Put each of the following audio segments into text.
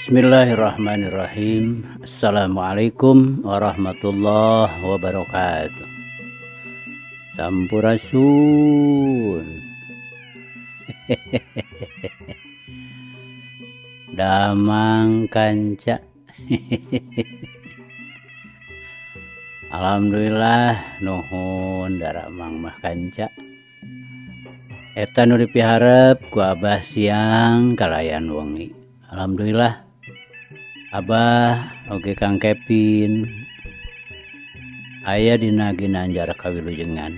Bismillahirrahmanirrahim. Assalamualaikum warahmatullahi wabarakatuh. Sampurasun. Damang kanca. Alhamdulillah nuhun daramang mah kanca. Eta nu dipiharep ku Abah siang kalayan wengi. Alhamdulillah Abah oge Kang Kevin aya dina ginanjar kawilujengan.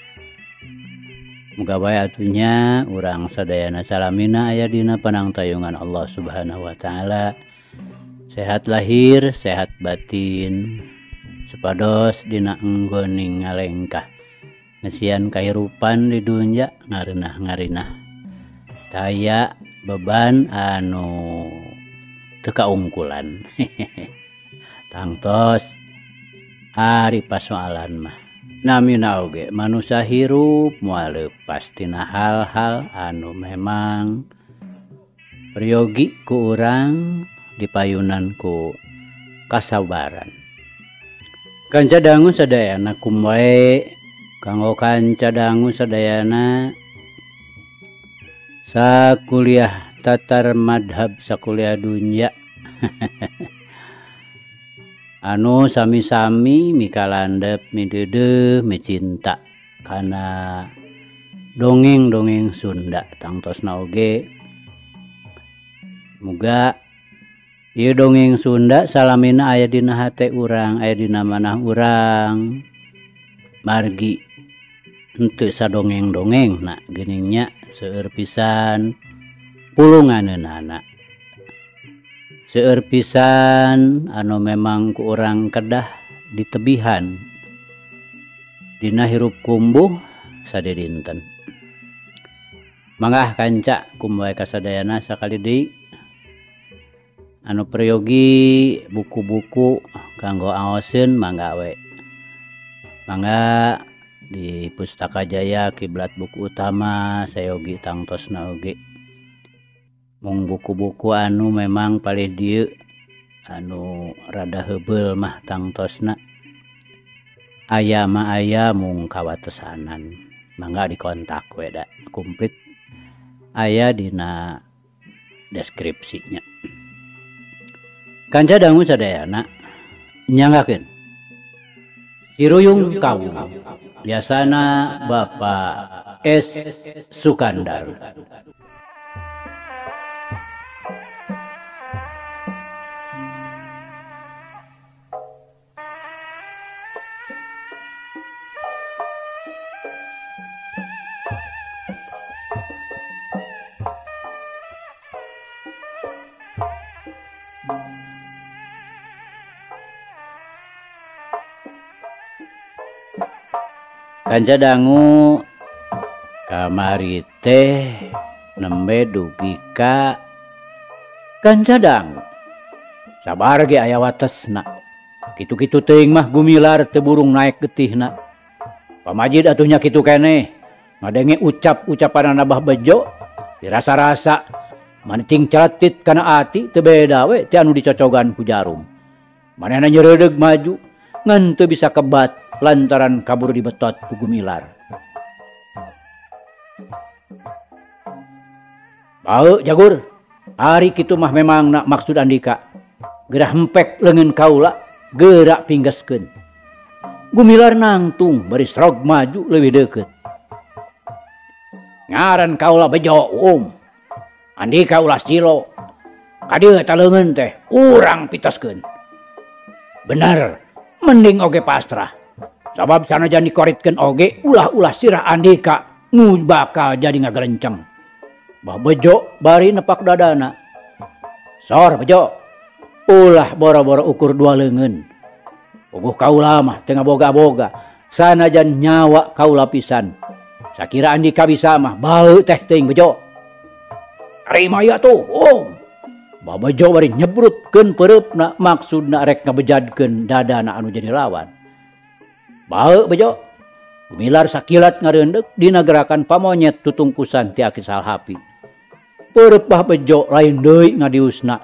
Muga bae atunya urang sadayana salamina aya dina panangtayungan Allah Subhanahu wa taala. Sehat lahir, sehat batin. Supados dina enggoning ngalengkah. Ngesian kahirupan di dunya ngarenah-ngarinah. Taya beban anu teu kaungkulan. Tangtos ari pasoalan mah namina oge manusia hirup moal leupas tina hal-hal anu memang priyogi ku urang dipayunan ku kasabaran. Kanca dangu sadayana kumae kanggo kanca dangu sadayana sakuliah tatar madhab sakuliah dunya anu sami-sami mikalandep mideudeung micinta kana dongeng-dongeng Sunda tangtosna oge muga ieu dongeng Sunda salamina aya dina hate urang aya dina manah urang margi henteu sadongeng-dongengna geuningnya seueur pisan pulunganeunana seueur pisan anu memang ku urang kedah ditebihan dina hirup kumbuh sadedinten. Mangga kanca kumaha kasadayana sakali deui anu priyogi buku-buku kanggo aoseun mangga we. Mangga di Pustaka Jaya Kiblat Buku Utama sayogi tangtosna oge mung buku-buku anu memang palih dieu anu rada heubeul mah tangtosna aya mah aya mung kawatesanan mangga dikontak we da komplit aya dina deskripsinya. Kanca dangu sadayana nyanggakeun Siruyung Kawu biasana Bapak S. Sukandar. Kanca dangu kamari teh nembe dugi ka kanca dangu sabar ge aya watesna kitu-kitu teuing mah gumilar teu burung naek getihna pamajid atuhnya kitu keneh ngadenge ucapan Abah Bejo dirasa-rasa mancing celetit kana ati teu beda we ti anu dicocogan ku jarum manehna nyeureudeg maju ngan teu bisa kebat lantaran kabur dibetot ku gumilar. Bau jagur, ari kitu mah memang nak maksud Andika. Gerah hempek leungeun kaula, gerak pinggeskeun. Gumilar nangtung bari srog maju leuwih deukeut. Ngaran kaula Bejo Andika ulah silo. Kadieu eta leungeun teh urang pitoskeun. Bener, mending oge pasrah. Sabab sanajan dikoritkeun oge ulah-ulah sirah Andika nu bakal jadi ngagelenceng. Bah Bejo bari nepak dadana. Sor Bejo, ulah boro-boro ukur dua leungeun. Puguh kaula mah teu ngaboga-boga, sanajan nyawa kaula pisan. Sakira Andika bisa mah baeu teh teuing Bejo. Tarima ya tuh, Bah Bejo bari nyebrutkeun pereupna maksudna rek ngabejadkeun dadana anu jadi lawan. Baeu Bejo, gumilar sakilat ngareundeg dina gerakan pamonyet tutungkusan ti Aki Salhapi. Peureup Bah Bejo lain deui ngadiusna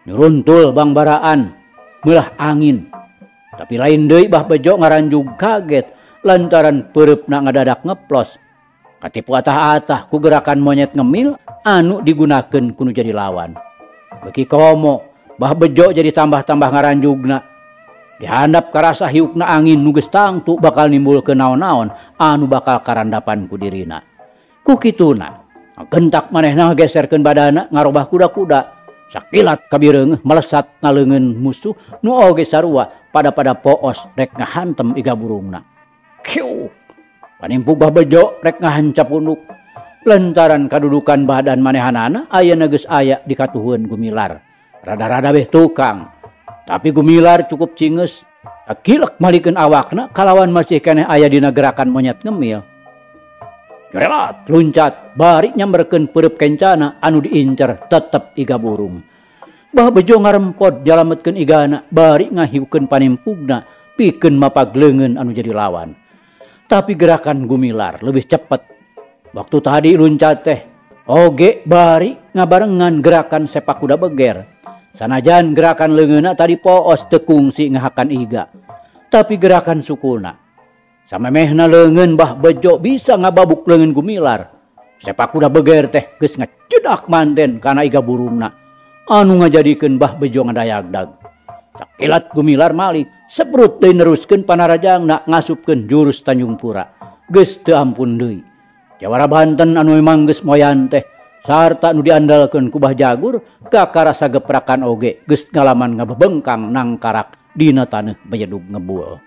Nyuruntul bangbaraan melah angin. Tapi lain deui Bah Bejo ngaranjug kaget lantaran peureup-na ngadadak ngeplos. Katipu atah-atah ku gerakan monyet ngemil anu digunakeun ku nu jadi lawan. Beki komo Bah Bejo jadi tambah-tambah ngaranjugna. Dihandap karasa hiukna angin nu geus tangtu bakal nimbulkeun naon-naon anu bakal karandapan ku dirina. Ku kituna gentak manehna ngageserkeun badanna ngarobah kuda-kuda. Sakilat kabireungeuh melesat ngaleungeun musuh nu oge sarua pada poos rek ngahantem iga burungna. Kiu! Panimpug Bah Bejo rek ngahancap unduk. Lantaran kadudukan badan manehanana ayeuna geus aya di katuhun Gumilar. Rada-rada beh tukang. Tapi Gumilar cukup cingeus. Akilek malikeun awakna kalawan masih keneh aya dina gerakan monyet ngemil. Relat luncat bari nyamberkeun peureup kencana anu diincer tetep iga burung. Bah Bejo ngarempod jalametkeun igana bari ngahiukeun panimpugna pikeun mapagleungeun anu jadi lawan. Tapi gerakan Gumilar lebih cepet. Waktu tadi luncat teh oge bari ngabarengan gerakan sepak kuda beger. Sanajan gerakan leungeunna tadi poos teu kungsi ngahakan iga. Tapi gerakan sukuna samemehna leungeun Bah Bejo bisa ngababuk leungeun Gumilar. Sepak kuda beger teh geus ngacedak manten kana iga burungna anu ngajadikeun Bah Bejo ngadayagdag. Sakilat Gumilar malik sebrut deui neruskeun panarajangna ngasupkeun jurus Tanjung Pura. Geus teu ampun deui. Jawara Banten anu memang geus moyan teh sarta nu diandalkeun ku Bah Jagur ka karasa geprakan oge geus ngalaman ngabebengkang nangkarak dina taneuh Bayedug ngebul.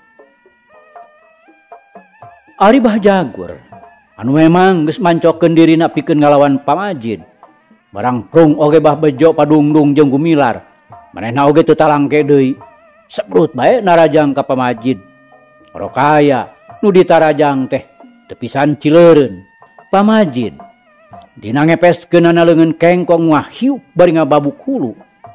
Ari Bah Jagur anu memang geus mancokeun dirina pikeun ngalawan Pamajid. Barang prung oge Bah Bejo padungdung jeung Gumilar. Manehna oge teu talangke deui. Sebrut bae narajang ka Pamajid. Rokaya nu ditarajang teh teu pisan cileureun. Pamajid dina ngepeskeunana leungeun kengkong mah hiuk bari ngababuk hulu.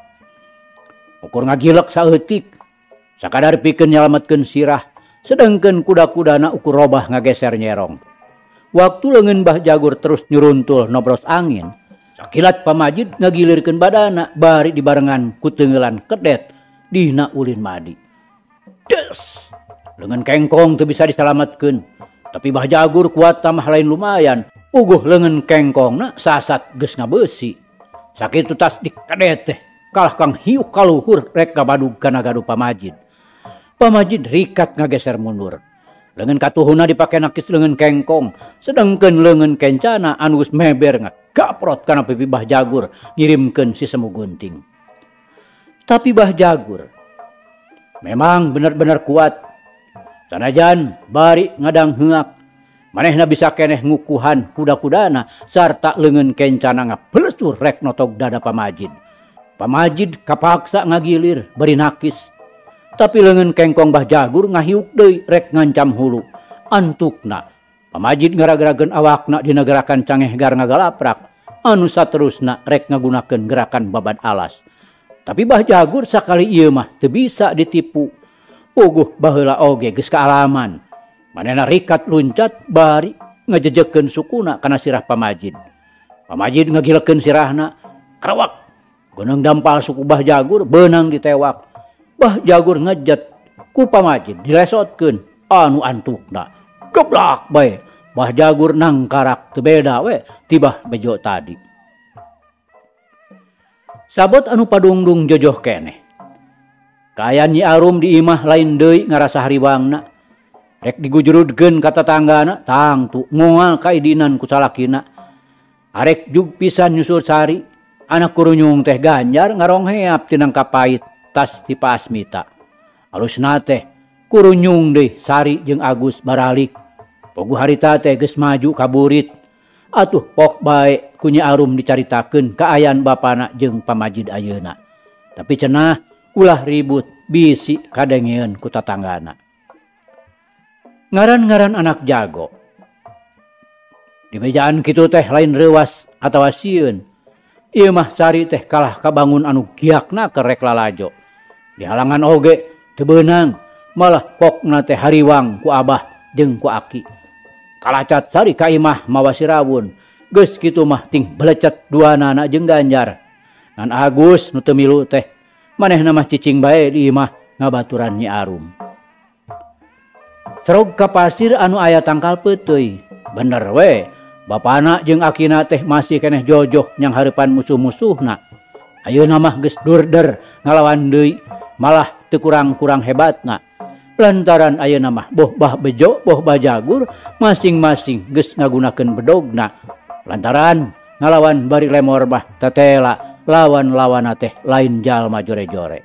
Ukur ngagilek saeutik sakadar pikeun nyalametkeun sirah. Sedengkeun kuda-kudana ukur robah ngageser nyerong. Waktu leungeun Bah Jagur terus nyuruntul nobros angin, sakilat Pamajid ngagilirkeun badana bari dibarengan ku teungeulan kedet dina ulin madi. Des! Leungeun kengkong teu bisa disalametkeun, tapi Bah Jagur kuat tamah lain lumayan. Uguh leungeun kengkongna sasat geus ngabeusi. Sakitu tas dikedet teh kalah kang hiuk kaluhur rek ngabadug kana gaduh Pamajid. Pamajid rikat ngageser mundur. Leungeun katuhuna dipake nakis leungeun kengkong, sedengkeun leungeun kencana anu geus meber ngagaprot kana pipi Bah Jagur ngirimkeun si semu gunting. Tapi Bah Jagur memang bener-bener kuat. Sanajan bari ngadang heuk, manehna bisa keneh ngukuhan kuda-kudana sarta leungeun kencana ngapelesur rek notog dada Pamajid. Pamajid kapaksa ngagilir bari nakis. Tapi leungeun kengkong Bah Jagur ngahiuk deui rek ngancam hulu. Antukna Pamajid ngaragarageun awakna dina gerakan cangehgar ngagalaprak anu saterusna rek ngagunakeun gerakan babad alas. Tapi Bah Jagur sakali ieu mah teu bisa ditipu. Uguh baheula oge geus kaalaman. Manehna rikat luncat bari ngajejekeun sukuna kana sirah Pamajid. Pamajid ngagilekeun sirahna, karawak. Gonong dampal suku Bah Jagur beunang ditewak. Bah Jagur ngejet ku Pamajid dilesotkeun anu antukna. Geblak bae Bah Jagur nangkarak teu beda we ti Bah Bejo tadi. Sabot anu padungdung jojoh keneh. Kaayaan Nyi Arum di imah lain deui ngarasa hariwangna. Rek digujurudkeun ka tetanggana tangtu moal kaidinan ku salakina. Arek jug pisan nyusul sari anak kurunyung teh Ganjar ngarongheap tinang kapait tas ti Pa Asmita. Alusna teh kurunyung deui Sari jeung Agus baralik. Pogu harita teh geus maju kaburit. Atuh pok bae ku Nyi Arum dicaritakeun kaayaan bapana jeung Pamajid ayeuna. Tapi cenah ulah ribut bisi kadengeun ku tatanggana. Ngaran-ngaran anak jago. Di mejaan kitu teh lain reuwas atawa sieun. Ieu mah Sari teh kalah kabangun anu giakna kerek lalajo. Di halangan oge teu beunang, malah pokna teh hariwang ku Abah jeung ku Aki. Kalacat Sari ka imah mawa si Rawun. Geus kitu mah ting belecet duanana jeung Ganjar. Ngan Agus nu teu milu teh manehna mah cicing bae di imah ngabaturan Nyi Arum. Serog ka pasir anu aya tangkal peuteuy. Bener we, bapana jeung akina teh masih keneh jojoh nyang hareupan musuh-musuhna. Ayeuna mah geus durder ngalawan deui, malah teu kurang-kurang hebatna. Lantaran ayeuna mah boh Bah Bejo, boh Bajagur masing-masing geus ngagunakeun bedogna. Lantaran ngalawan bari lemor mah tetela lawan-lawanna teh lain jalma jore-jore.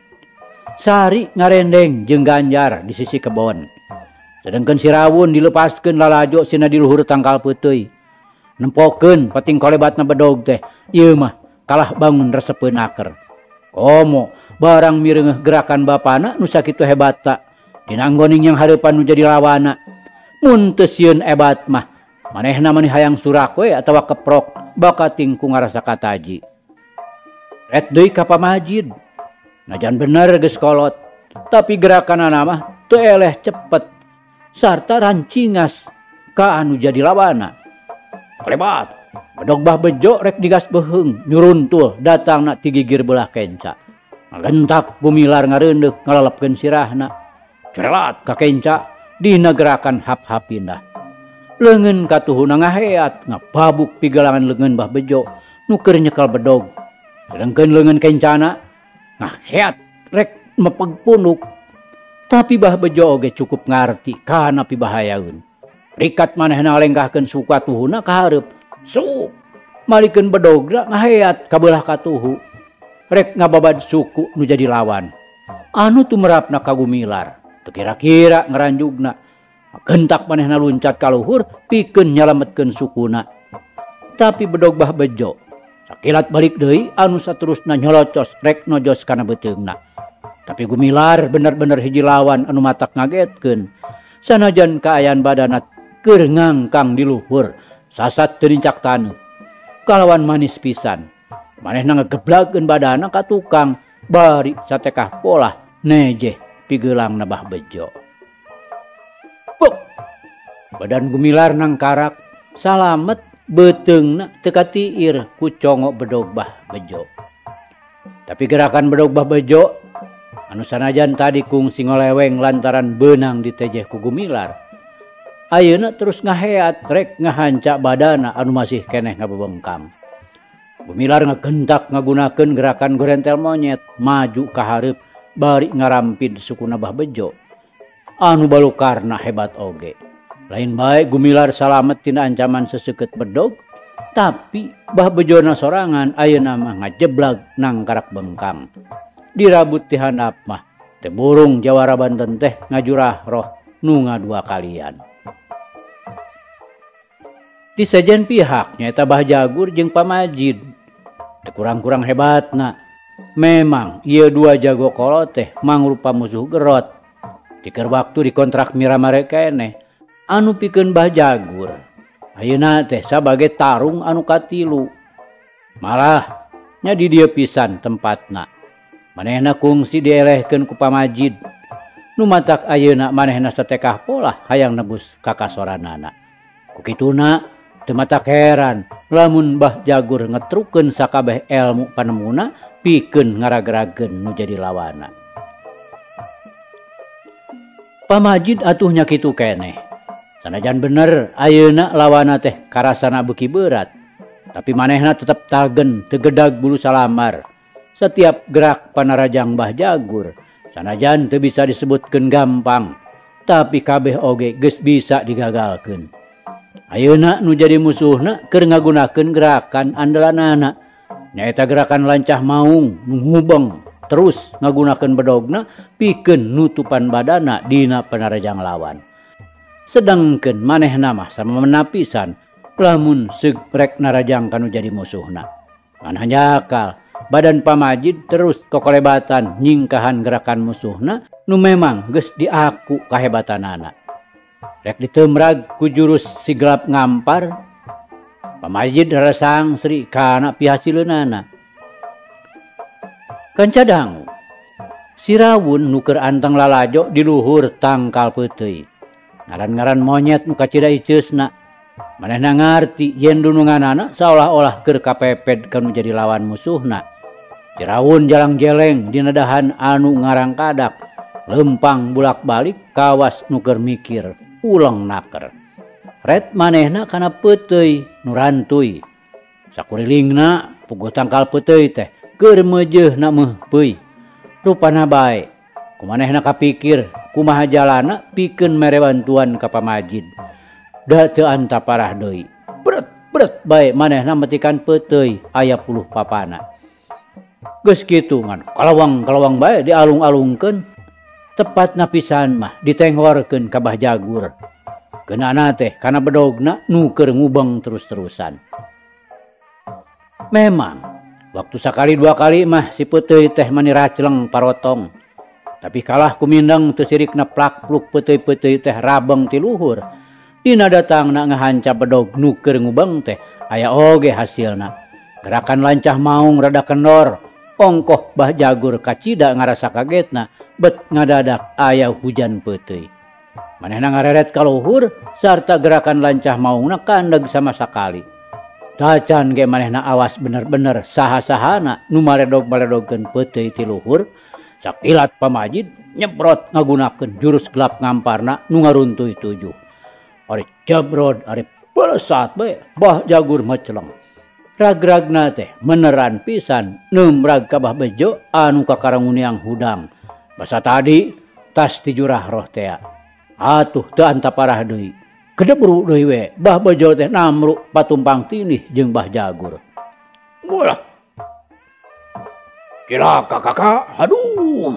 Sari ngarendeng jeung Ganjar di sisi kebon. Sedangkan si Rawun dilepaskeun lalajo sina di luhur tangkal peuteuy. Nempokeun pating kolebatna bedog teh, ieu mah kalah bangun resepeun aker. Komo barang mireungeuh gerakan bapana nu sakitu hebatta dina anggoning yang hareupan nu jadi lawana. Mun teu sieun ebat mah manehna mani hayang surak we atawa keprok bakating ku ngarasa kataji. Ret deui ka Pamajid. Najan bener geus kolot, tapi gerakanana mah teu eleh cepet sarta rancingas ka anu jadi lawana. Klebat, bedog Bah Bejo rek digas beheung nyuruntul datangna ti gigir belah kenca. Ngagentak Gumilar ngareundeuk ngalelepkeun sirahna. Cerelat ka kenca dina gerakan hap-hapindah. Leungeun katuhuna ngaheat ngababuk pigalangan leungeun Bah Bejo nu keur nyekel bedog. Sedengkeun leungeun kencana ngaheat rek mepeg punuk. Tapi Bah Bejo oge cukup ngarti kana pibahayaeun. Rikat manehna lenggahkeun suku katuhuna ka hareup. Suk malikeun bedogna ngaheat ka beulah katuhu. Rek ngababad suku nu jadi lawan. Anu tumerapna ka Gumilar, teu kira-kira ngaranjugna. Gentak manehna luncat ka luhur pikeun nyalametkeun sukuna. Tapi bedog Bah Bejo sakilat balik deui anu saterusna nyolocos rek nojos kana beuteungna. Tapi Gumilar bener-bener hiji lawan anu matak ngagetkeun. Sanajan kaayaan badana keur ngangkang di luhur, sasat teu rincak taneuh. Kalawan manis pisan. Manehna ngageblagkeun badana ka tukang bari satekah polah nejeh pigeulangna Bah Bejo. Puk! Badan Gumilar nangkarak, salamet beuteungna teu katiir ku congo bedog Bah Bejo. Tapi gerakan bedog Bah Bejo anu sanajan tadi kungsi ngoleweng lantaran beunang ditejeh ku Gumilar, ayeuna terus ngaheat rek ngahanca badana anu masih keneh ngabebengkang. Gumilar ngagentak ngagunakeun gerakan gorentel monyet maju ka hareup bari ngarampid sukuna Bah Bejo. Anu balukarna hebat oge. Lain bae Gumilar salamet tina ancaman seseukeut bedog, tapi Bah Bejona sorangan ayeuna mah ngajeblag nang karak bengkang. Dirabut ti handap mah teh burung jawara Banten teh ngajurah roh nu ngadua kalian. Di sajen pihak nyaeta Bah Jagur jeung Pamajid teu kurang-kurang hebatna. Memang ieu dua jago kolot teh mangrupa musuh gerot. Tikeur waktu dikontrak miramare keneh anu pikeun Bah Jagur ayeuna teh sabage tarung anu katilu. Malah nya di dieu pisan tempatna. Manehna kungsi dielehkeun ku Pamajid. Nu matak ayeuna manehna satekah polah hayang nebus ka kasoranana. Kukituna teu matak heran lamun Bah Jagur ngetrukeun sakabeh elmu panemuna pikeun ngaragerageun nu jadi lawana. Pamajid atuhnya kitu keneh. Sanajan bener ayeuna lawana teh karasana beuki berat, tapi manehna tetep tagen teu gedag bulu salamar. Setiap gerak panarajang Bah Jagur sanajan teu bisa disebutkeun gampang, tapi kabeh oge geus bisa digagalkeun. Ayeuna nu jadi musuhna keur ngagunakeun gerakan andalanana, nyaeta gerakan lancah maung nu hubeng terus ngagunakeun bedogna pikeun nutupan badana dina panarajang lawan. Sedangkeun manehna mah sama menapisan lamun seug rek narajang kanu jadi musuhna. Ngan hanjakal badan Pamajid terus kokolebatan nyingkahan gerakan musuhna nu memang geus diaku kahebatanana. Rek ditemrag ku jurus sigelap ngampar, Pamajid resang sri kana pihasileunana. Kancadang si Rawun nu keur anteng lalajo di luhur tangkal peuteuy. Ngaran-ngaran monyet nu kacida iceusna. Manehna ngarti yen dununganana saolah-olah keur kapeped kanu jadi lawan musuhna. Jerawun jalang jeleng dina dahan anu ngarang kadak, lempang bulak-balik kawas nuker mikir ulang naker. Ret manehna kana peuteuy nu rantuy. Sakurilingna puguh tangkal peuteuy teh keur meujeuhna meuh-peuy. Rupana bae, kumanehna kapikir kumaha jalana pikeun mere bantuan ka pamajid. Da teu anta parah deui. Bret bae manehna metikan peuteuy aya 10 papana. Geus kitu ngan kalawang bae dialung-alungkeun, tepatna pisan mah ditenghorkeun ka Bah Jagur. Geunana teh kana bedogna nu keur ngubeng terus-terusan. Memang waktu sakali 2 kali mah si peuteuy teh mani racleng parotong. Tapi kalah kumindeng teu sirikna plak-pluk peuteuy-peuteuy teh rabeng ti luhur. Dina datangna ngahanca bedog nu keur ngubeng teh aya oge hasilna. Gerakan lancah maung rada kendor. Ongkoh Bah Jagur kacida ngarasa kagetna bet ngadadak aya hujan peuteuy. Manehna ngareret ka luhur sarta gerakan lancah maungna kandeg sama sakali. Tacan ge manehna awas bener-bener saha-sahana nu maledog-maledogkeun peuteuy ti luhur. Sakilat pamajid nyebrot ngagunakeun jurus gelap ngamparna nu ngaruntuy 7. Ari jebrod ari pelesat bae Bah Jagur meceleng. Rag-ragna teh meneran pisan neumrag ka Bah Bejo anu kakaranguniang hudang. Basa tadi tas ti jurah roh tea. Atuh teu anta parah deui. Kedebru deui we Bah Bejo teh namru patumpang tinih jeung Bah Jagur. Ulah. Cilaka kakak. Aduh.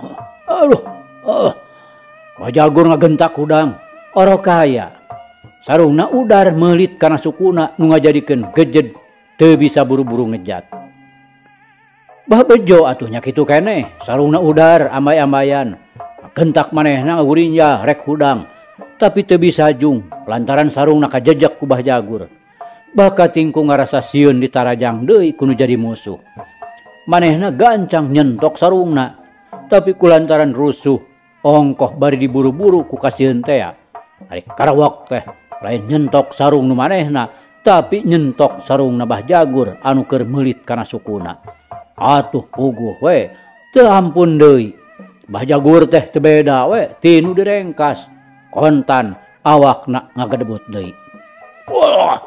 Bah Jagur ngagentak hudang. Oro kaya. Sarungna udar meulit kana sukuna nu ngajadikeun gejed teu bisa buru-buru ngejat. Bah Bejo atuhnya kitu keneh, sarungna udar ambay-ambayan. Gentak manehna ngurinja rek hudang, tapi teu bisa jung lantaran sarungna kajejek ku Bah Jagur. Bah katingku ngarasa sieun ditarajang deui ku nu jadi musuh. Manehna gancang nyentok sarungna, tapi kulantaran rusuh ongkoh bari diburu-buru ku kasieun tea. Ari karawok teh lain nyentok sarung nu manehna, tapi nyentok sarungna Bah Jagur anu keur meulit kana sukuna. Atuh puguh we, teu ampun deui. Bah Jagur teh teu beda we ti nu direngkas. Kontan awakna ngagedebut deui. Wah.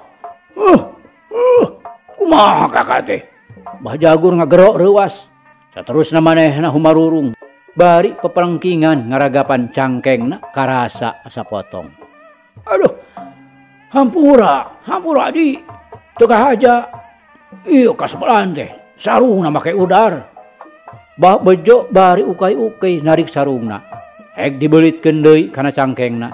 Kumaha kakak teh? Bah Jagur ngagerok reuwas. Saterusna manehna humarurung. Bari peperengkingan ngaragapan cangkengna karasa asa potong. Aduh. Hampura di teu kahaja. Ieu kasebelan teh sarungna make udar. Bah Bejo bari ukay-ukay narik sarungna. Hek dibeulitkeun deui kana cangkengna.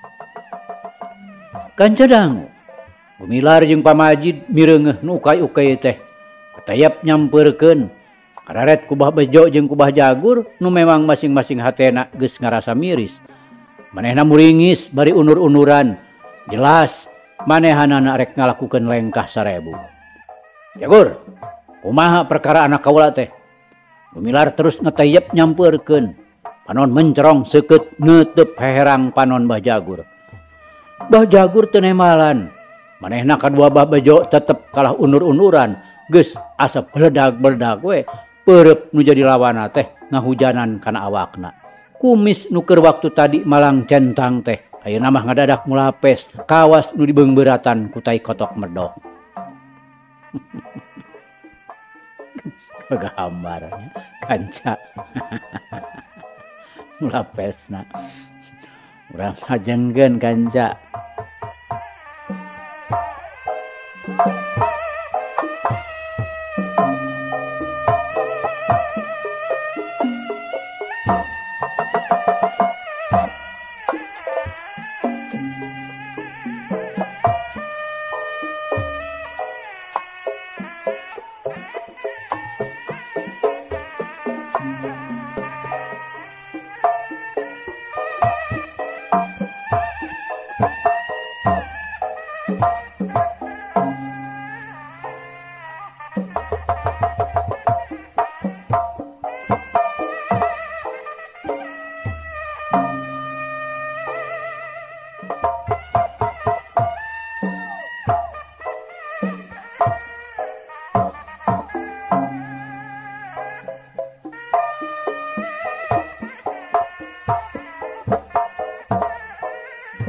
Kanca dangu. Gumilar jeung pamajid mireungeuh nu ukay-ukay teh. Katayap nyampeurkeun. Kararet ku Bah Bejo jeung ku Bah Jagur nu memang masing-masing hatena geus ngarasa miris. Manehna muringis bari unur-unuran. Jelas manehanana rek ngalakukeun lengkah 1000. Jagur, kumaha perkara anak kaula teh? Gumilar terus ngetayep nyampeurkeun. Panon mencerong seukeut neuteup heherang panon Bah Jagur. Bah Jagur teu nemalan. Manehna kadua Bah Bejo tetep kalah unur-unuran. Geus asa beledag-beledag we peureup nu jadi lawana teh ngahujanan kana awakna. Kumis nu keur waktu tadi malang centang teh ayeuna mah ngadadak mulapes kawas nu dibeungbeuratan ku tai kotok medok. Gambarnya kanca. Mulapesna. Urang ngajengkeun kanca.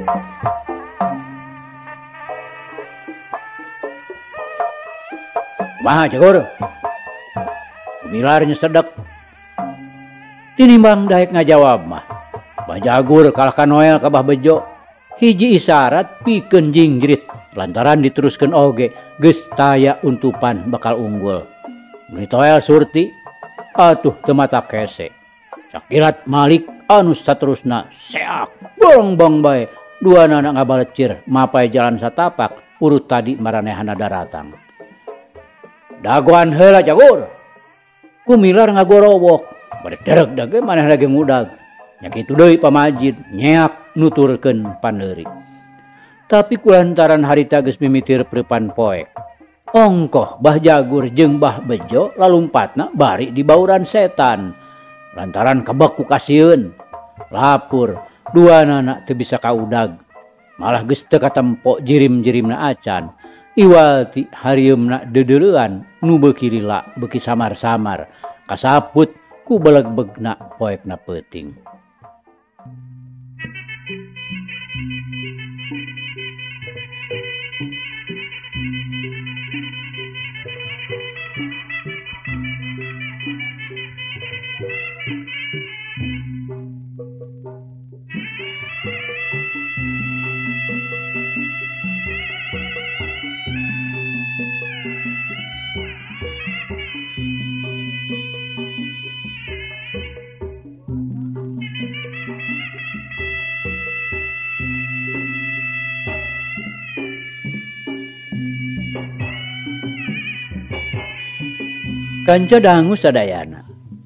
Kumaha Jagur? Gumilar nyesedek. Tinimbang daek ngajawab mah. Bah Jagur kalahkan Noel ka Bah Bejo. Hiji isyarat pikeun jingjerit lantaran diteruskeun oge geus taya untupan bakal unggul. Mun Noel surti atuh teu mata kese. Sakirat Malik anu saterusna seak bolong-bong bae duana ngabalecir mapai jalan satapak urut tadi maranehana daratang. Dagoan heula Jagur. Gumilar ngagorowok. Bade derek dage maneh lagi ngudag. Nya kitu deui pamajid nyeak nuturkeun paneurik. Tapi kulantaran harita geus mimitir preupan poek. Ongkoh Bah Jagur jeung Bah Bejo lalumpatna bari di bauran setan. Lantaran kebek ku kasieun. Lapur duanana teu bisa kaudag. Malah geus teu katempo jirim-jirimna acan. Iwalti harieumna deudeureun nu beuki lila beuki samar-samar kasaput ku beleg-begna poekna peuting. Kanca dangu sadayana.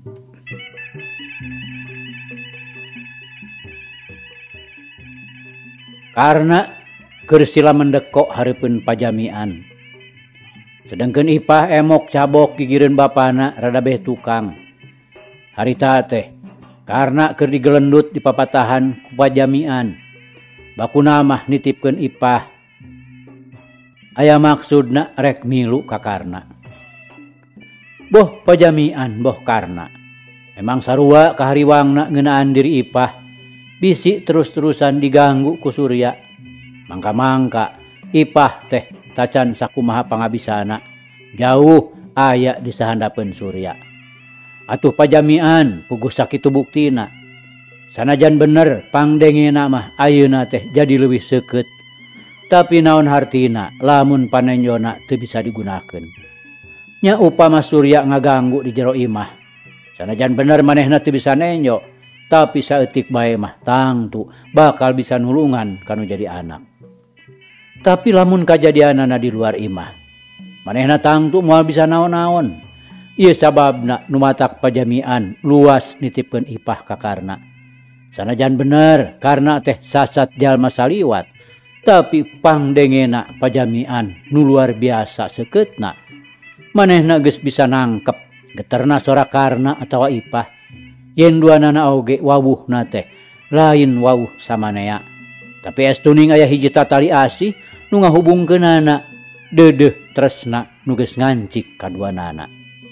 Karena kersila mendekok hareupeun pajamian. Sedengkeun ipah emok cabok gigireun bapana rada beh tukang. Harita teh karena keur digelendut di papatahan ku pajamian. Bakuna mah nitipkeun ipah. Aya maksudna rek milu ka Karna. Boh pajamian boh Karna. Memang sarua kahariwangna ngeunaan diri ipah. Bisi terus-terusan diganggu ku Surya. Mangka-mangka ipah teh tacan sakumaha pangabisana. Jauh aya di sahandapeun Surya. Atuh pajamian puguh sakitu buktina. Sanajan bener pangdengena mah ayeuna teh jadi leuwih seukeut. Tapi naon hartina lamun panenjona teu bisa digunakeun. Nya upama Surya ngaganggu di jero imah. Sanajan bener manehna teu bisa nenjo, tapi saeutik bae mah tangtu bakal bisa nulungan kanu jadi anak. Tapi lamun kajadianana di luar imah, manehna tangtu moal bisa naon-naon. Ieu sababna nu matak pajamian luas nitipkeun ipah ka Karna. Sanajan bener Karna teh sasat jalma saliwat, tapi pangdengena pajamian nu luar biasa seukeutna. Manehna geus bisa nangkep geterna sora Karna atawa ipah. Yen duanana oge wawuhna teh lain wawuh samanea. Tapi estuning aya hiji tatali asih nu ngahubungkeunana deudeuh tresna nu geus ngancik kaduanana.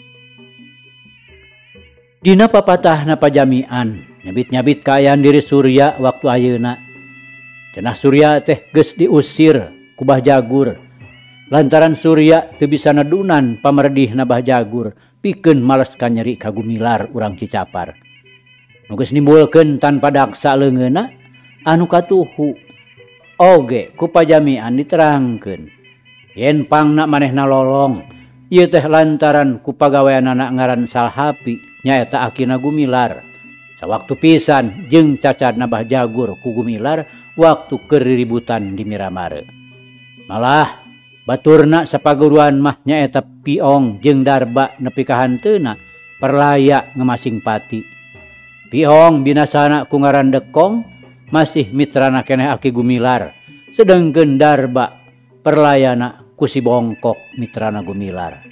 Dina papatahna pajamian nyabit-nyabit kaayaan diri Surya waktu ayeuna. Cenah Surya teh geus diusir ku Bah Jagur. Lantaran Surya teu bisa nedunan pamerdihna Bah Jagur pikeun males kanyeri ka Gumilar urang Cicapar. Nu geus nimbulkeun tanpa daksa leungeunna anu katuhu. Oge ku pajamian diterangkeun yen pangna manehna lolong ieu teh lantaran ku pagaweanana ngaran Salhapi nyaeta akina Gumilar. Sawaktu pisan jeung cacadna Bah Jagur ku Gumilar waktu keur riributan di Miramare. Malah baturna sapaguruan mah nyaeta Piong jeung Darba nepi ka hanteuna perlaya ngemasing pati. Piong binasana ku ngaran Dekong masih mitrana keneh aki Gumilar. Sedengkeun Darba perlayana ku si Bongkok mitrana Gumilar.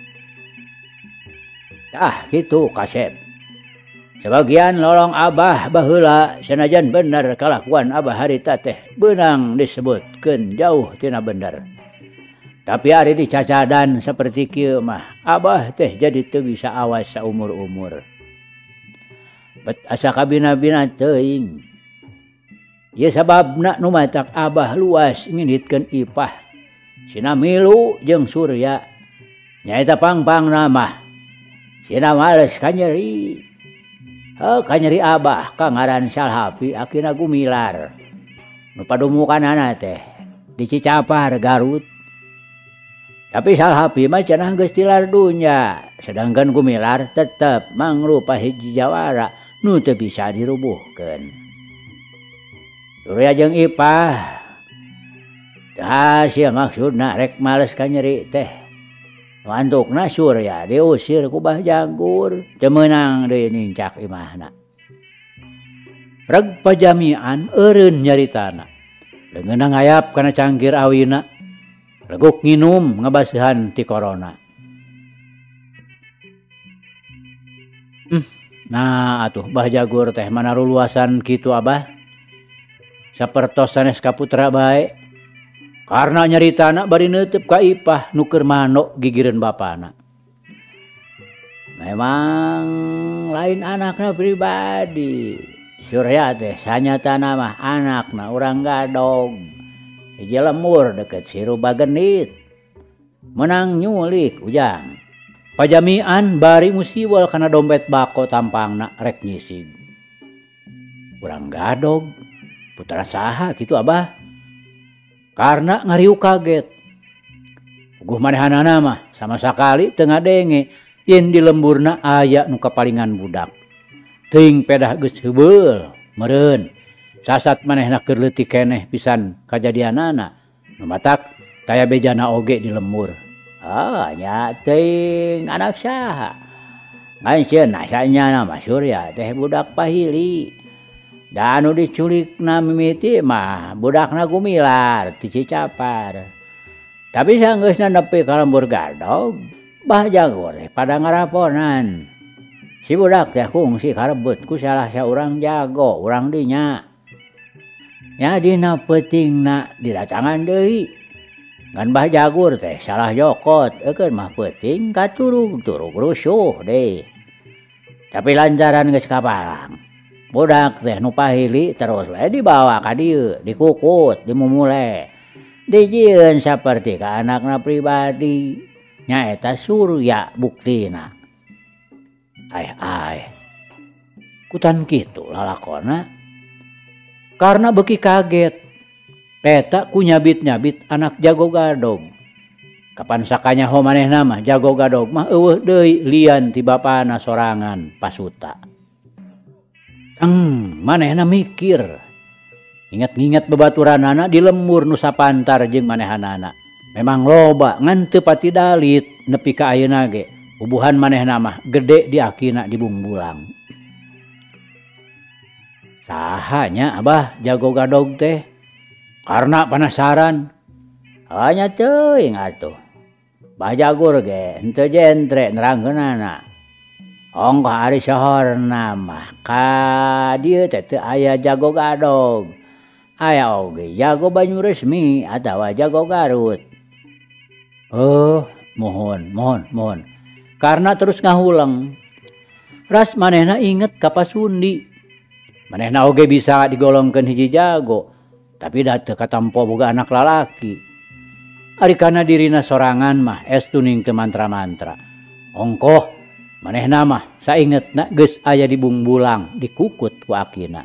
Kitu Kasep. Sebagian lolong Abah baheula sanajan bener kalakuan Abah harita teh beunang disebutkeun jauh tina bener. Tapi ari dicacadan seperti kieu mah Abah teh jadi teu bisa awas saumur-umur. Bet asa kabina-bina teuing. Ieu sababna nu matak Abah luas nginditkeun ipah sina milu jeung Surya nyaeta pangpangna mah sina males kanyeri. Kanyeri Abah kangaran Salhapi akina Gumilar nu padumukanana teh di Cicapar Garut. Tapi Salhapi mah cenah geus tilar dunya, sedangkan Gumilar tetep mangrupa hiji jawara nu teu bisa dirubuhkeun. Surya jeung Ipah teu hasil maksudna rek males kanyeri teh. Mantukna Surya diusir ku Bah Jagur, teu meunang deui nincak imahna. Reg pajamian eureun nyaritana. Leungeunna ngayap kana cangkir awina. Leguk nginum ngabaseuhan ti corona. Nah atuh Bah Jagur teh manaru luasan kitu Abah. Sapertos sanes kaputra bae. Karena nyaritana bari neuteup ka Ipah nu keur manok gigireun bapana. Memang lain anakna pribadi. Surya teh sanyatana mah anakna urang Gadog. Hiji lemur deket Siruba Genit. Menang nyulik ujang. Pajamian bari musiwel kana dompet bako tampangna rek nyisig. Urang Gadog. Putra saha kitu Abah? Karena ngariuk kaget. Puguh manehanana mah sama sakali teu ngadenge yen di lemburna aya nu kapalingan budak. Teuing pedah geus heubeul meureun. Sasat manehna keur leutik keneh pisan kajadianana. Nu matak taya bejana oge di lembur. Nya teuing anak saha? Ngan cenah sanyana mah Surya teh budak Pahili. Dan anu diculikna mimiti mah budakna Gumilar ti Cicapar. Tapi sanggeusna nepi ka lembur Gadog, Bah Jagur pada ngaraponan. Si budak teh kungsi karebut ku salah saurang jago urang dinya. Nya dina peutingna didatangan deui. Ngan Bah Jagur teh salah jokot, eukeun mah peuting katurug-turug rusuh deui. Tapi lantaran geus kapalang. Budak teh nu Pahili terus we dibawa ka dieu, dikukut, dimumule. Dijieun saperti ka anakna pribadi. Nyaeta Surya buktina. Ai. Kutan kitu lalakonna. Karena beuki kaget. Eta ku nyabit-nyabit anak Jago Gadog. Kapan sakanyaho manehna mah Jago Gadog mah eueuh deui lian ti bapana sorangan Pasuta. Manehna mikir. Ingat-ingat babaturanana di lembur nu sapantar jeung manehanana. Memang loba ngan teu pati dalit nepi ka ayeuna ge. Ubuhan manehna mah gede di akina di Bungbulang. Sahanya Abah Jago Gadog teh? Karena penasaran. Hanya teuing atuh. Bah Jagur ge henteu jentre nerangkeunana. Ongkoh ari sohorna mah ka dieu teh teu aya Jago Gadog. Aya oge Jago Banyuresmi atawa Jago Garut. Mohon. Karena terus ngahuleng. Ras manehna inget ka Pasundi. Manehna oge bisa digolongkeun hiji jago, tapi da teu katampo boga anak lalaki. Ari kana dirina sorangan mah estuning teu mantra-mantra. Ongkoh manehna mah saingetna geus aya di Bungbulang dikukut ku akina.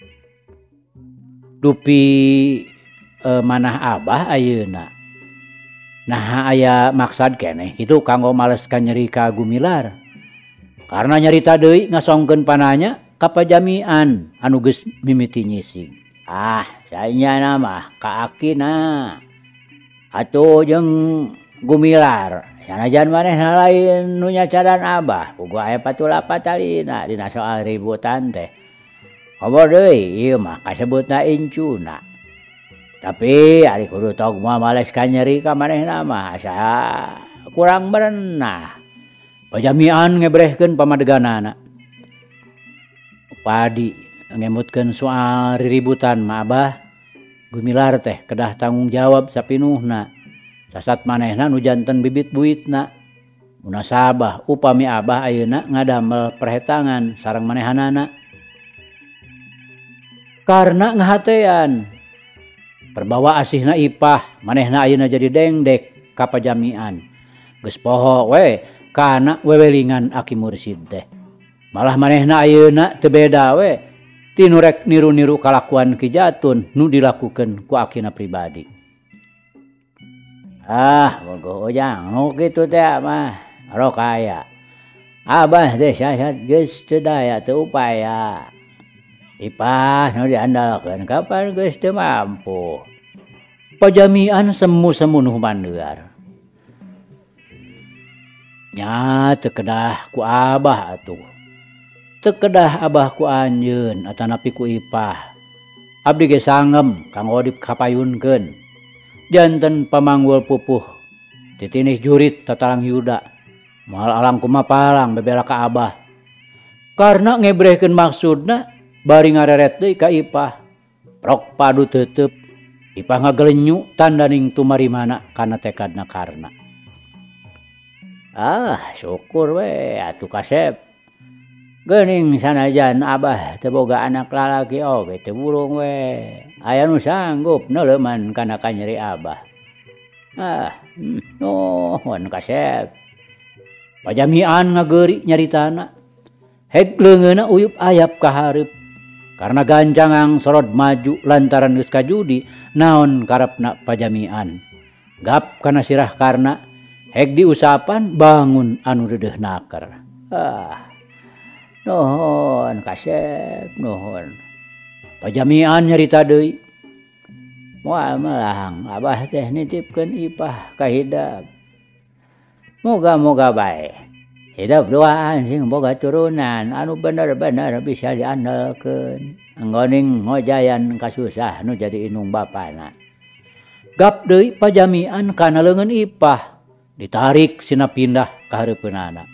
Dupi manah Abah ayeuna. Nah aya maksad keneh kitu kanggo males kanyeri ka Gumilar. Karena nyarita deui ngasongkeun pananya ka pajamian anu geus mimiti nyisig. Sanyana mah ka akina. Atuh jeung Gumilar. Sanajan manehna lain nu nyacaran Abah, puguh aya patulapat talina dina soal ributan teh. Komo deui ieu mah kasebutna incuna. Tapi ari kudu tog moal males kanyeri ka manehna mah asa kurang berenah. Pajamian ngebrehkeun pamadeganana. Padi ngemutkeun soal riributan mah Abah. Gumilar teh kedah tanggung jawab sapinuhna. Sasat manehna nu janten bibit buitna. Munasabah upami Abah ayeuna ngadamel perhetangan sareng manehanana. Karena ngahatean perbawa asihna Ipah manehna ayeuna jadi dengdek ka pajamian. Geus poho we kana wewelingan Aki Mursid teh. Malah manehna ayeuna teu beda we ti nu rek niru-niru kalakuan Ki Jatun nu dilakukeun ku akina pribadi. Bogoh ojang nu kitu teh mah rok aya. Abah teh syasat geus teu daya teu upaya. Ipah nu diandalkeun kapan geus teu mampu. Pajamian semu-semu nu mandeuar. Nya teu kedah ku Abah atuh. Teu kedah Abah ku anjeun atanapi ku Ipah. Abdi ge sangem kanggo dipapayunkeun. Janten pamanggul pupuh titinih jurit tatalang Yuda. Moal alang kumapalang bebela ka Abah. Karena ngebrehkeun maksudna bari ngareret deui ka Ipah. Rok padu teuteup. Ipah ngagelenyu tandaning tumarimana kana tekadna Karna. Syukur we atuh kasep. Geuning sanajan Abah teu boga anak lalaki oge teu burung we. Aya nu sanggup neuleuman kana kanyeri Abah. Nuhun kasep. Pajamian ngageuri nyaritana. Heg leungeunna uyup ayap ka hareup. Karena ganjangang sorot maju lantaran geus kajudi naon karepna pajamian. Gap kana sirah Karna heg diusapan bangun anu deudeuh naker. Nuhun kasep nuhun. Pajamian nyarita deui. Moal melang Abah teh nitipkeun Ipah ka hidap. Moga-moga bae hidup doaan sing boga turunan anu bener-bener bisa diandalkeun. Anggoning ngojayan kasusah nu jadi inung bapana. Gap deui pajamian kana leungeun Ipah ditarik sina pindah ka hareupeunana.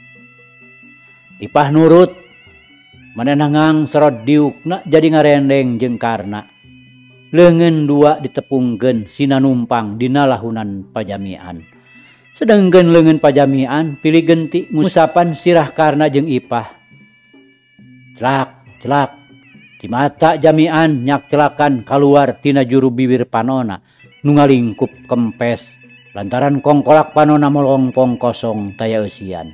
Ipah nurut manehna ngangserot diukna jadi ngarendeng jeung Karna. Leungeun dua ditepungkeun sina numpang dina lahunan pajamian. Sedengkeun leungeun pajamian pilih genti ngusapan sirah Karna jeung Ipah. Celak di mata jamian nyak celakan kaluar tina juru bibir panona nu ngalingkup kempes lantaran kongkolak panona molongpong kosong taya eusian.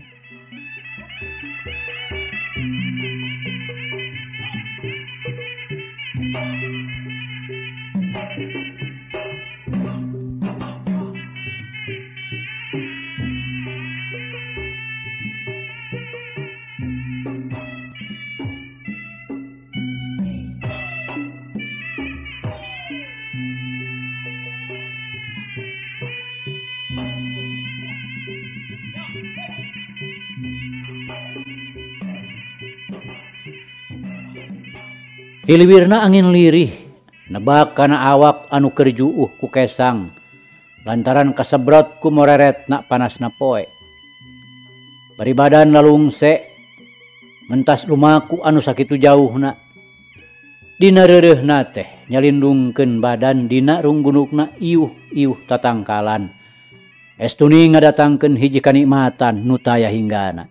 Hiliwirna angin lirih nebak kana awak anu keur juuh ku kesang lantaran kasebrot ku moreretna panasna poe. Bari badan lalungse mentas lumaku anu sakitu jauhna. Dina reureuhna teh nyalindungkeun badan dina runggunukna iuh-iuh tatangkalan. Estuni ngadatangkeun hiji kanikmatan nu taya hinggana.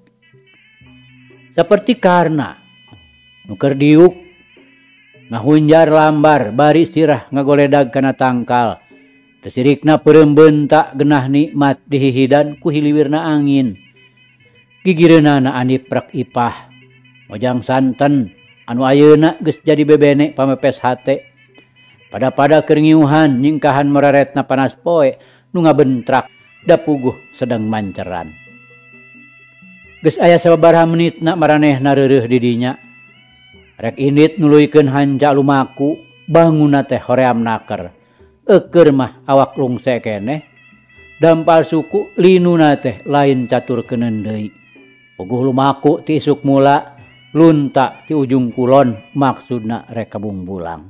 Saperti Karna nu keur diuk ngahunjar lambar bari sirah ngagoledag kana tangkal. Tesirikna peureum beunta genah nikmat dihihidan ku hiliwirna angin. Gigireunana aniprek Ipah. Mojang santen anu ayeuna geus jadi bebene pamepes hate. Pada-pada keur ngiuhan nyingkahan mereretna panas poe nu ngabentrak da puguh sedang manceran. Geus aya sababaraha menitna maranehna reureuh di dinya. Rek indit nuluykeun hanca lumaku banguna teh hoream naker. Eukeur mah awak lungse keneh. Dampal suku linuna teh lain caturkeuneun deui. Puguh lumaku ti isuk mula lunta ti ujung kulon maksudna rek kabungbulang.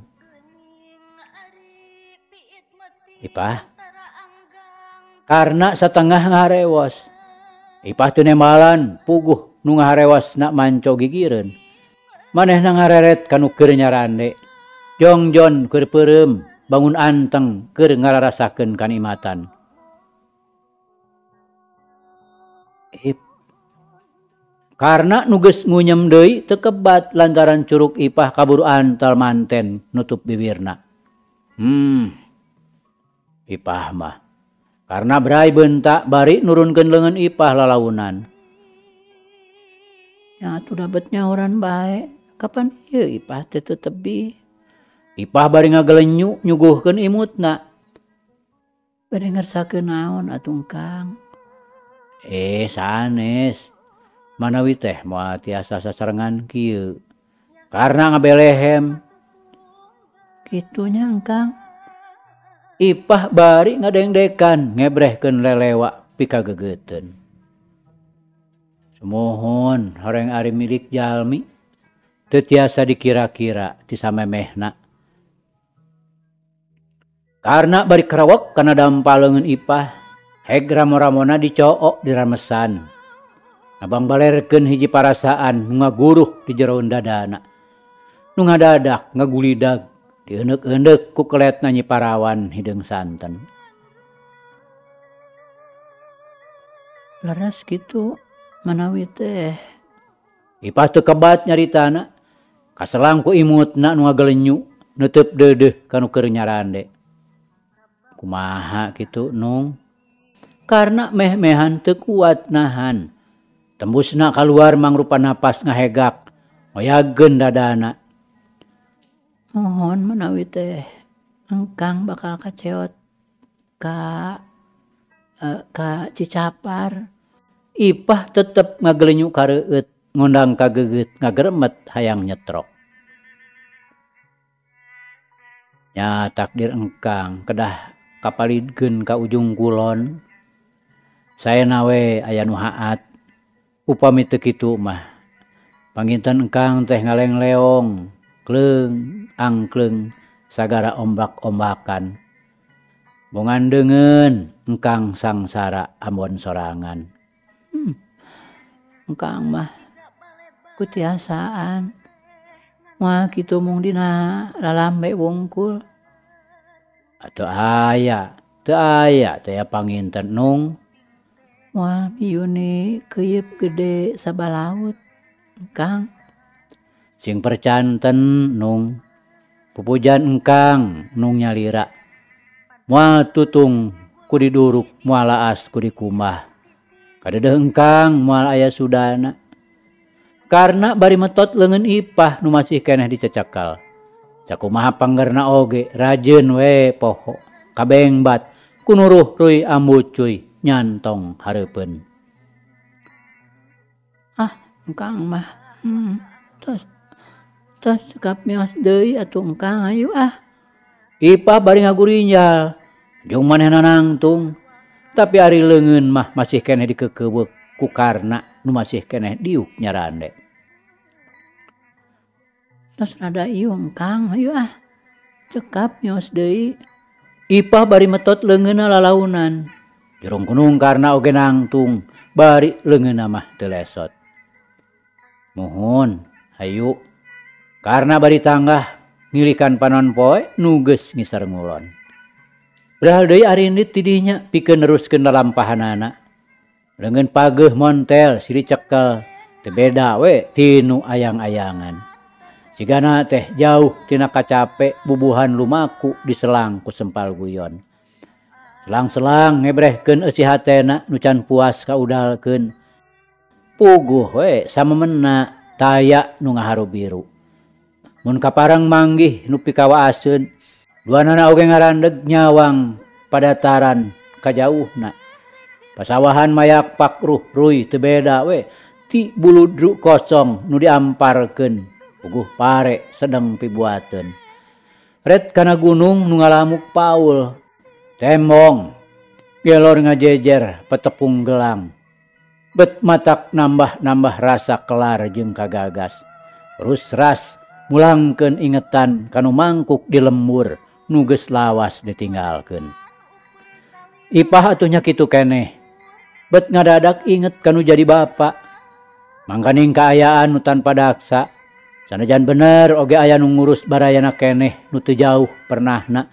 Ipah Karna satengah ngaharewos. Ipah teu nembalan puguh nu ngaharewosna manco gigireun. Manehna ngareret kanu keur nyarande. Jongjon keur peureum bangun anteng keur ngararasakeun kanikmatan. Karena nuges ngunyem deui teu kebat lantaran curug Ipah kaburu antal manten nutup bibirna. Ipah mah karena berai bentak bari nurunkeun leungeun Ipah lalaunan. Ya atuh dabetnya orang bae. Kapan ieu Ipah teh teu tebi. Ipah bari ngagelenyu nyuguhkeun imutna. Bari ngersakeun naon atuh Kang? Sanes. Manawi teh moal tiasa sasarengan kieu. Karena ngabelehem. Kitunya Kang. Ipah bari ngadengdekan ngebrehkeun lelewa pikageugeuten. Semohon horeng ari milik jalmi teu tiasa dikira-kira ti samemehna. Karena bari karawek kana dampaleungeun Ipah, heg ramo-ramona dicook di ramesan. Abang balerkeun hiji parasaan nu ngaguruh di jero dadana. Nu ngadadak ngagulidag dieuneuk-euneuk ku keletna Nyi Parawan hideung santen. Leres kitu manawi teh. Ipah teu kebat nyaritana. Kaselang ku imutna nu ngagelenyu neuteub deudeuh kanu keur nyarande. Kumaha kitu Nung? Karena meh-mehan teu kuat nahan. Tembusna kaluar mangrupa napas ngahegak. Ngoyageun dadana. Mohon menawi teh engkang bakal kaceot ka Cicapar. Ipah tetep ngagelenyu kareueut ngundang kageget ngageremet hayang nyetrok. Nya takdir engkang kedah kapalidkeun ka ujung kulon. Saena we aya nu haat. Upami teu kitu mah panginten engkang teh ngalengleong, kleung, angkleung sagara ombak-ombakan. Mongandeungeun engkang sangsara ambon sorangan. Engkang mah kutiasaan. Moal kitu mung dina lalambe wungkul. Atuh aya, teu aya teh panginten Nung. Moal miyuni keuyeub gede sabalaut, Kang. Sing percanten Nung. Pupujan engkang Nung nyalira. Moal tutung ku diduruk, moal laas ku dikumah. Kadeudeung engkang moal aya sudana. Karena bari metot leungeun Ipah nu masih keneh dicecekal. Sakumaha panggerna oge rajeun we poho kabengbat kunuruh ruy ambucuy nyantong hareupeun. Engkang mah tos cekap mios deui atuh engkang ayu Ipah bari ngagurinjal jeung manehna nangtung. Tapi ari leungeun mah masih keneh dikekeuweuk ku Karna nu masih keneh diuk nyarande. Tos rada ieu engkang ayu cekap mios deui. Ipah bari metot leungeunna lalaunan. Jurung kunung Karna oge nangtung bari leungeunna mah teu lesot. Muhun hayu Karna bari tanggah ngilikan panon poe nu geus ngisar ngulon. Brahal deui arindit tidinya pikeun neruskeun lalampahanana. Leungeun pageuh montel siri cekel teu beda we tinu ayang-ayangan. Sigana teh jauh tina kacape bubuhan lumaku diselang ku sempal guyon. Selang-selang ngebrehkeun eusi hatena nu can puas kaudalkeun. Puguh we samemena taya nu ngaharu biru. Mun kaparang manggih nu pikawaaseun duanana oge ngarandeg nyawang padataran kajauhna. Pasawahan mayak pakruh ruy teu beda we ti buludru kosong nu diamparkeun puguh pare sedeng pibuateun. Ret kana gunung nu ngalamuk paul. Tembong gelor ngajejer petepung gelang. Bet matak nambah-nambah rasa kelar jeung kagagas. Terus ras mulangkeun ingetan kanu mangkuk di lembur nu geus lawas ditinggalkeun. Ipah atuh nya kitu keneh. Bet ngadadak inget kanu jadi bapa. Mangkaning kaayaan nu tanpa daksa. Sanajan bener oge aya nu ngurus barayana keneh nu teu jauh pernahna.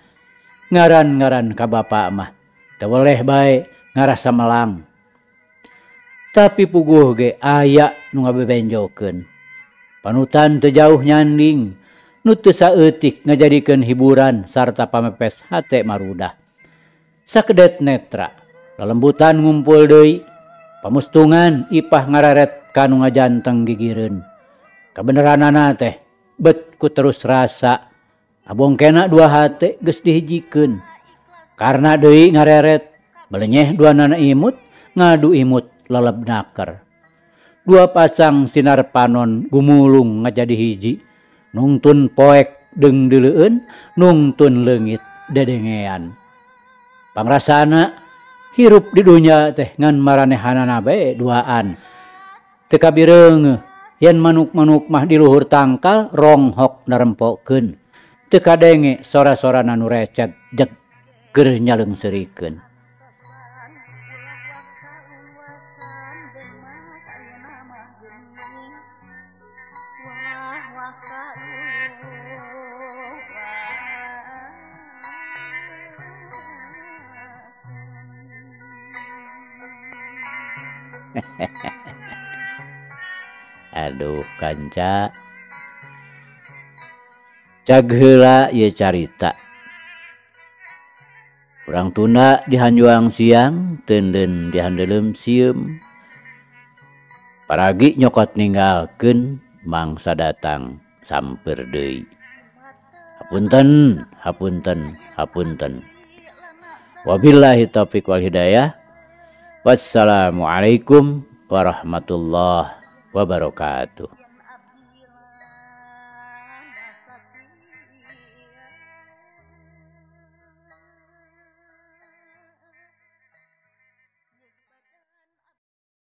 Ngaran-ngaran ka bapa mah teu weleh bae ngarasa melang. Tapi puguh ge aya nu ngabebenjokeun. Panutan teu jauh nyanding nu teu saeutik ngajadikeun hiburan sarta pamepes hate marudah. Sakedet netra lalembutan ngumpul deui, pamustungan ipah ngararet kanu ngajanteng gigireun. Kabeneranana teh bet ku terus rasa abongkena dua hate geus dihijikeun. Karena deui ngareret belenyeh duanana imut ngadu imut lalebnaker. Dua pasang sinar panon gumulung ngajadi hiji, nungtun poek deung deuleueun, nungtun leungit dedengean. Pangrasana hirup di dunya teh ngan maranehanana bae duaan. Teu kabireung yen manuk-manuk mah di luhur tangkal ronghok narempokeun. Teu kadenge sora-sorana nu recet jeg keur nyaleungseurikeun. Aduh kanca, cag heula ieu carita. Urang tunda di hanjuang siang, teundeun di handeuleum sieum. Paragi nyokot ninggalkeun mangsa datang samper deui. Hapunten, hapunten, hapunten. Wabillahi taufiq wal hidayah. Wassalamualaikum warahmatullahi wabarakatuh.